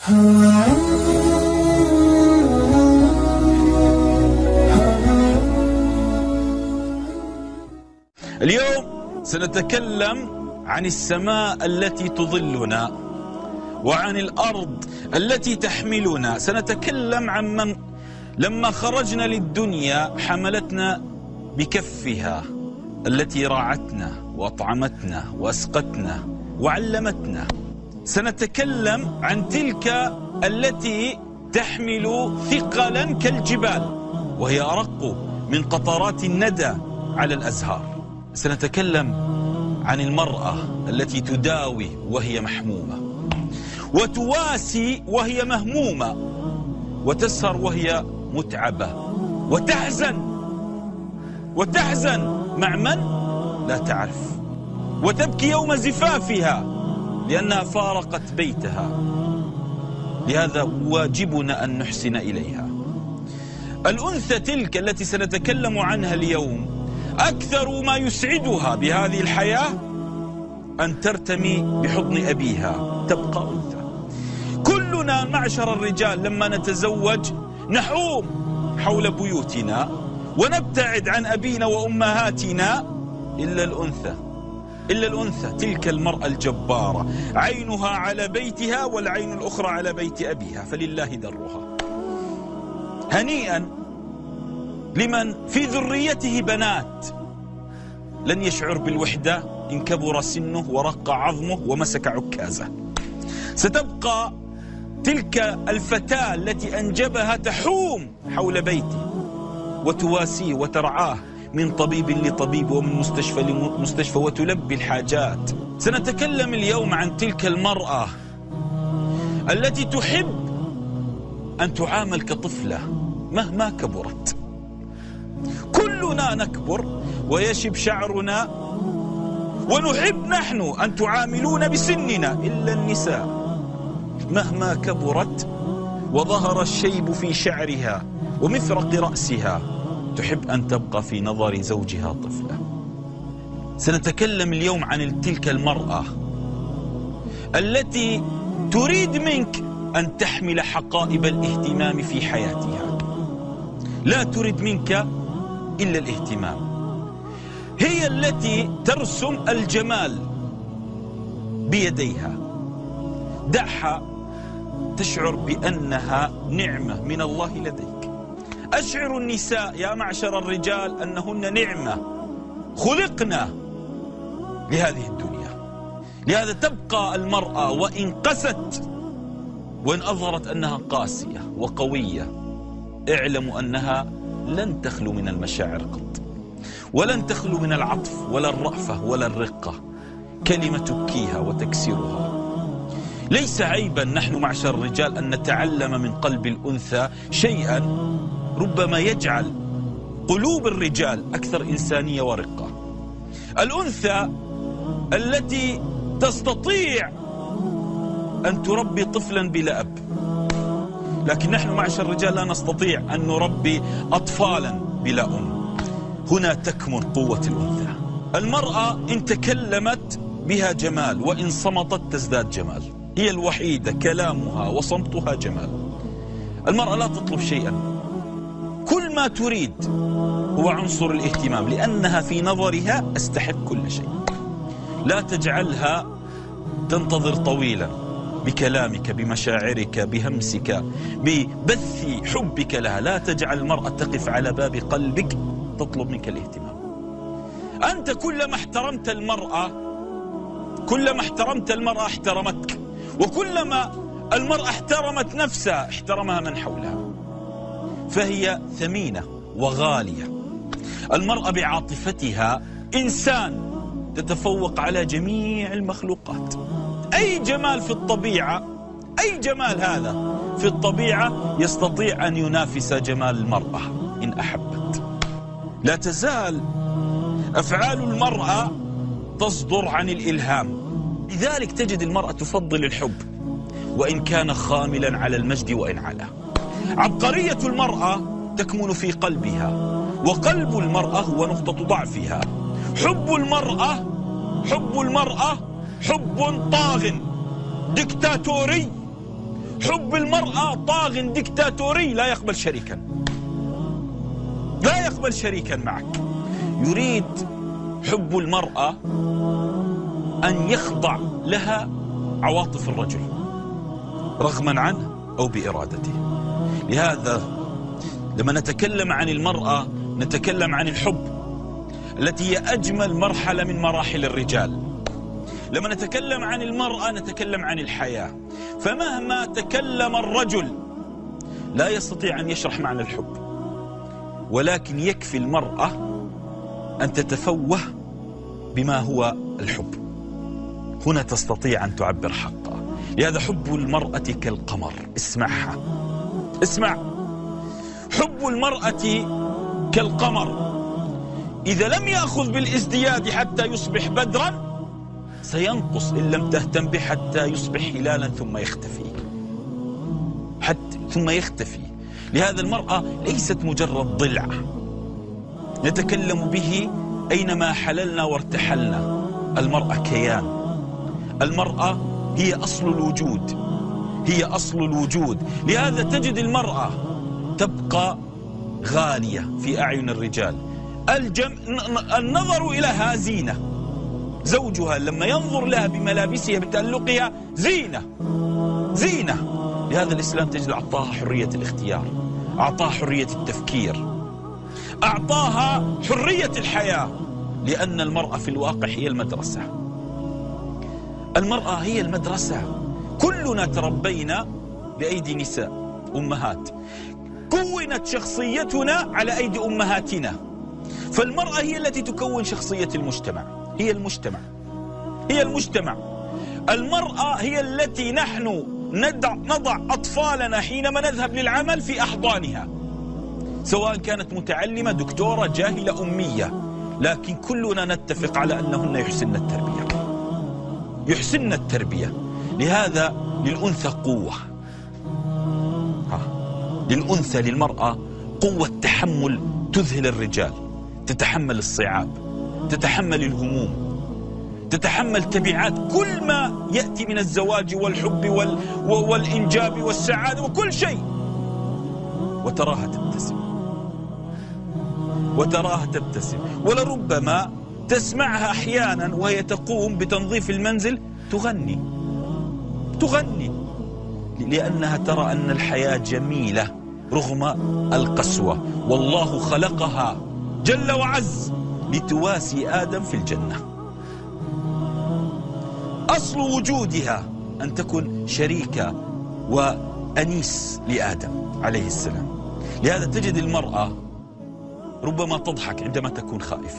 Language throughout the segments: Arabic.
اليوم سنتكلم عن السماء التي تظلنا وعن الأرض التي تحملنا. سنتكلم عن من لما خرجنا للدنيا حملتنا بكفها التي راعتنا وأطعمتنا وأسقتنا وعلمتنا. سنتكلم عن تلك التي تحمل ثقلا كالجبال وهي أرق من قطرات الندى على الأزهار. سنتكلم عن المرأة التي تداوي وهي محمومة، وتواسي وهي مهمومة، وتسهر وهي متعبة، وتحزن مع من لا تعرف، وتبكي يوم زفافها لأنها فارقت بيتها. لهذا واجبنا أن نحسن إليها. الأنثى تلك التي سنتكلم عنها اليوم أكثر ما يسعدها بهذه الحياة أن ترتمي بحضن أبيها، تبقى أنثى. كلنا معشر الرجال لما نتزوج نحوم حول بيوتنا ونبتعد عن أبينا وأمهاتنا إلا الأنثى تلك المرأة الجبارة، عينها على بيتها والعين الأخرى على بيت أبيها، فلله درها. هنيئا لمن في ذريته بنات لن يشعر بالوحدة إن كبر سنه ورق عظمه ومسك عكازه. ستبقى تلك الفتاة التي أنجبها تحوم حول بيته وتواسيه وترعاه من طبيب لطبيب ومن مستشفى لمستشفى وتلبي الحاجات. سنتكلم اليوم عن تلك المرأة التي تحب أن تعامل كطفلة مهما كبرت. كلنا نكبر ويشب شعرنا ونحب نحن أن تعاملون بسننا إلا النساء مهما كبرت وظهر الشيب في شعرها ومفرق رأسها تحب أن تبقى في نظر زوجها طفلة. سنتكلم اليوم عن تلك المرأة التي تريد منك أن تحمل حقائب الاهتمام في حياتها، لا تريد منك إلا الاهتمام. هي التي ترسم الجمال بيديها، دعها تشعر بأنها نعمة من الله لديك. أشعر النساء يا معشر الرجال أنهن نعمة، خلقنا لهذه الدنيا. لهذا تبقى المرأة وإن قست وإن أظهرت أنها قاسية وقوية، اعلموا أنها لن تخلو من المشاعر قط، ولن تخلو من العطف ولا الرأفة ولا الرقة. كلمة تبكيها وتكسرها. ليس عيبا نحن معشر الرجال أن نتعلم من قلب الأنثى شيئا ربما يجعل قلوب الرجال أكثر إنسانية ورقة. الأنثى التي تستطيع أن تربي طفلا بلا أب، لكن نحن معشر الرجال لا نستطيع أن نربي أطفالا بلا أم. هنا تكمن قوة الأنثى. المرأة إن تكلمت بها جمال وإن صمتت تزداد جمال. هي الوحيدة كلامها وصمتها جمال. المرأة لا تطلب شيئا، كل ما تريد هو عنصر الاهتمام، لأنها في نظرها أستحق كل شيء. لا تجعلها تنتظر طويلا بكلامك، بمشاعرك، بهمسك، ببث حبك لها. لا تجعل المرأة تقف على باب قلبك تطلب منك الاهتمام. أنت كلما احترمت المرأة احترمتك، وكلما المرأة احترمت نفسها احترمها من حولها. فهي ثمينة وغالية. المرأة بعاطفتها إنسان تتفوق على جميع المخلوقات. أي جمال في الطبيعة، أي جمال هذا في الطبيعة يستطيع أن ينافس جمال المرأة إن أحبت. لا تزال أفعال المرأة تصدر عن الإلهام. لذلك تجد المرأة تفضل الحب وإن كان خاملا على المجد وإن علا. عبقرية المرأة تكمن في قلبها، وقلب المرأة هو نقطة ضعفها. حب المرأة حب طاغ دكتاتوري، حب المرأة طاغ ديكتاتوري لا يقبل شريكا، لا يقبل شريكا معك. يريد حب المرأة أن يخضع لها عواطف الرجل رغما عنه أو بإرادته. لهذا لما نتكلم عن المرأة نتكلم عن الحب التي هي أجمل مرحلة من مراحل الرجال. لما نتكلم عن المرأة نتكلم عن الحياة. فمهما تكلم الرجل لا يستطيع أن يشرح معنى الحب، ولكن يكفي المرأة أن تتفوه بما هو الحب، هنا تستطيع أن تعبر حقها. لهذا حب المرأة كالقمر. اسمعها، اسمع. حب المرأة كالقمر، إذا لم يأخذ بالازدياد حتى يصبح بدرا سينقص إن لم تهتم به حتى يصبح هلالا ثم يختفي، ثم يختفي. لهذا المرأة ليست مجرد ضلع نتكلم به أينما حللنا وارتحلنا. المرأة كيان، المرأة هي أصل الوجود، هي أصل الوجود. لهذا تجد المرأة تبقى غالية في أعين الرجال. النظر إليها زينة، زوجها لما ينظر لها بملابسها بتألقها زينة، زينة. لهذا الإسلام تجد أعطاها حرية الاختيار، أعطاها حرية التفكير، أعطاها حرية الحياة. لأن المرأة في الواقع هي المدرسة، المرأة هي المدرسة. كلنا تربينا بأيدي نساء أمهات، كونت شخصيتنا على أيدي أمهاتنا. فالمرأة هي التي تكون شخصية المجتمع، هي المجتمع، هي المجتمع. المرأة هي التي نحن نضع أطفالنا حينما نذهب للعمل في أحضانها، سواء كانت متعلمة، دكتورة، جاهلة، أمية، لكن كلنا نتفق على أنهن يحسن التربية، يحسن التربية. لهذا للأنثى قوة، للأنثى للمرأة قوة تحمل تذهل الرجال، تتحمل الصعاب، تتحمل الهموم، تتحمل تبعات كل ما يأتي من الزواج والحب والإنجاب والسعادة وكل شيء، وتراها تبتسم، وتراها تبتسم. ولربما تسمعها أحيانا وهي تقوم بتنظيف المنزل تغني، تغني، لأنها ترى أن الحياة جميلة رغم القسوة. والله خلقها جل وعز لتواسي آدم في الجنة. أصل وجودها أن تكون شريكة وأنيس لآدم عليه السلام. لهذا تجد المرأة ربما تضحك عندما تكون خائفة،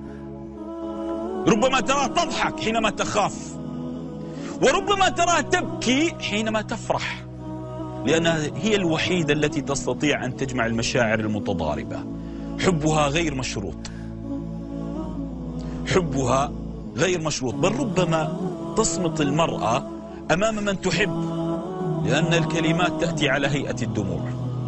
ربما تراها تضحك حينما تخاف، وربما تراها تبكي حينما تفرح، لأنها هي الوحيدة التي تستطيع أن تجمع المشاعر المتضاربة. حبها غير مشروط، حبها غير مشروط. بل ربما تصمت المرأة أمام من تحب، لأن الكلمات تأتي على هيئة الدموع.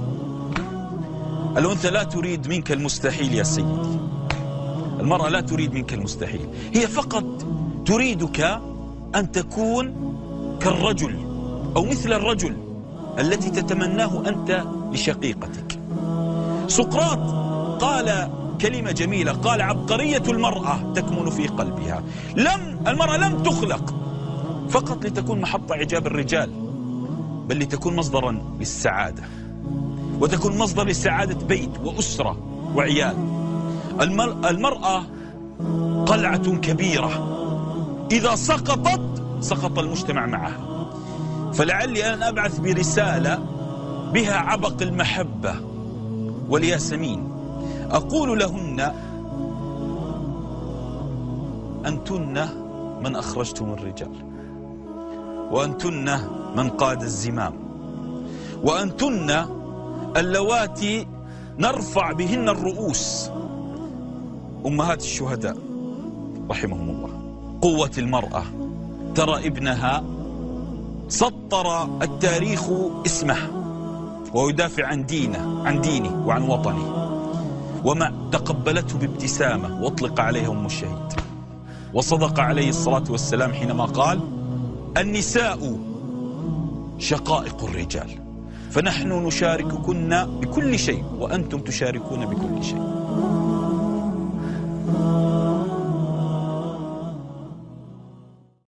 الأنثى لا تريد منك المستحيل يا سيدي، المرأة لا تريد منك المستحيل، هي فقط تريدك أن تكون كالرجل أو مثل الرجل التي تتمناه أنت لشقيقتك. سقراط قال كلمة جميلة، قال: عبقرية المرأة تكمن في قلبها. المرأة لم تخلق فقط لتكون محط إعجاب الرجال، بل لتكون مصدرا للسعادة، وتكون مصدر لسعادة بيت وأسرة وعيال. المرأة قلعة كبيرة، إذا سقطت سقط المجتمع معها. فلعلي أن أبعث برسالة بها عبق المحبة والياسمين، أقول لهن: أنتن من أخرجتم الرجال، وأنتن من قاد الزمام، وأنتن اللواتي نرفع بهن الرؤوس، أمهات الشهداء رحمهم الله. قوة المرأة، ترى ابنها سطر التاريخ اسمه ويدافع عن دينه وعن وطنه، وما تقبلته بابتسامة واطلق عليها أم الشهيد. وصدق عليه الصلاة والسلام حينما قال: النساء شقائق الرجال، فنحن نشارككن بكل شيء وأنتم تشاركون بكل شيء.